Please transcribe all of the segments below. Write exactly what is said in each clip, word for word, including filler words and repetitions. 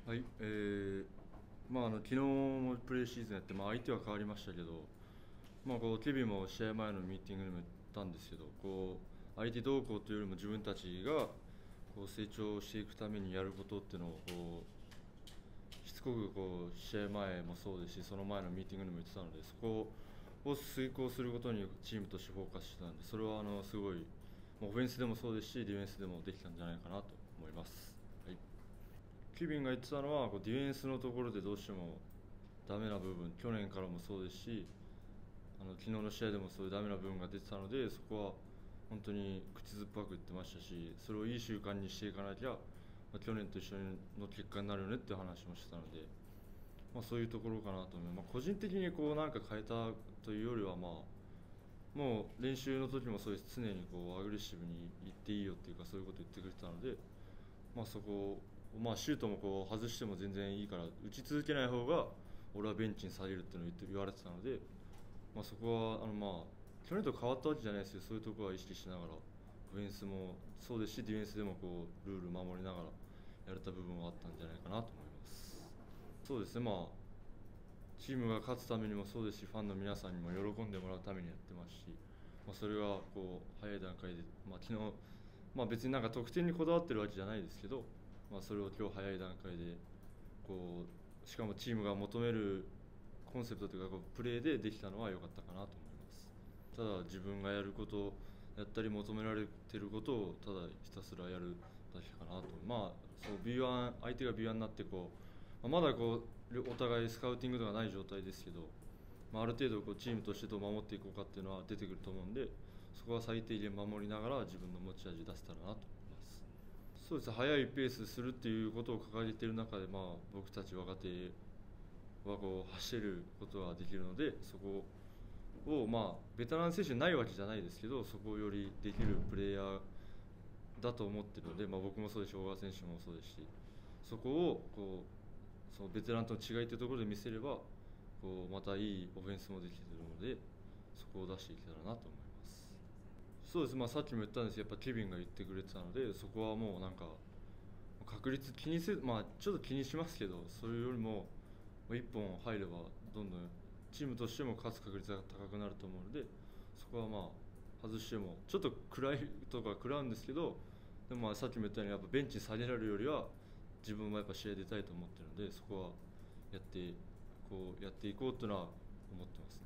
はい、えーまあ、あの昨日もプレーシーズンやって、まあ、相手は変わりましたけど、まあ、こうケビンも試合前のミーティングでも言ったんですけど、こう相手どうこうというよりも自分たちがこう成長していくためにやることっていうのをこうしつこくこう試合前もそうですし、その前のミーティングでも言ってたので、そこを遂行することにチームとしてフォーカスしてたので、それはあのすごい、まあオフェンスでもそうですし、ディフェンスでもできたんじゃないかなと思います。はい、ケビンが言ってたのはこうディフェンスのところでどうしてもダメな部分、去年からもそうですし、あの昨日の試合でもそういうダメな部分が出てたので、そこは本当に口酸っぱく言ってましたし、それをいい習慣にしていかなきゃ、まあ、去年と一緒の結果になるよねっていう話もしてたので、まあ、そういうところかなと思います。まあ、個人的にこうなんか変えたというよりは、まあ、もう練習の時もそうです、常にこうアグレッシブにいっていいよっていうか、そういうことを言ってくれてたので、まあ、そこを、まあ、シュートもこう外しても全然いいから打ち続けない方が俺はベンチに下げるっていうのを言って言われてたので、まあ、そこはあのまあ去年と変わったわけじゃないですけど、そういうところは意識しながらオフェンスもそうですし、ディフェンスでもこうルール守りながらやれた部分はあったんじゃないかなと思います。そうですね、まあチームが勝つためにもそうですし、ファンの皆さんにも喜んでもらうためにやってますし、まあ、それがこう早い段階で、まあ、昨日、まあ、別になんか得点にこだわってるわけじゃないですけど、まあ、それを今日早い段階でこうしかもチームが求めるコンセプトというかこうプレーでできたのは良かったかなと思います。ただ自分がやることやったり求められていることをただひたすらやるだけかなと。まあそう ビーワン 相手が ビーワン になってこう、まあ、まだこうお互いスカウティングとかない状態ですけど、まあ、ある程度こうチームとしてどう守っていこうかっていうのは出てくると思うんで、そこは最低限守りながら自分の持ち味出せたらなと思います。そうです、速いペースするっていうことを掲げている中で、まあ、僕たち若手はこう走ることができるので、そこを、まあ、ベテラン選手ないわけじゃないですけど、そこをよりできるプレイヤーだと思っているので、まあ、僕もそうですし、小川選手もそうですし、そこをこうそのベテランとの違いというところで見せれば、こうまたいいオフェンスもできているので、そこを出していけたらなと思います。そうです、まあ、さっきも言ったんですけど、やっぱケビンが言ってくれてたので、そこはもうなんか確率気にせず、まあ、ちょっと気にしますけど、それよりもいっぽん入ればどんどんチームとしても勝つ確率が高くなると思うので、そこはまあ外してもちょっと暗いとか食らうんですけど、でもまあさっきも言ったようにやっぱベンチに下げられるよりは自分もやっぱ試合出たいと思ってるので、そこはやってこうやっていこうというのは思ってますね。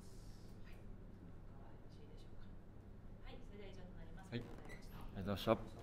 はい、それでは以上となります。あはい、 りがとうございました。 ありがとうございました。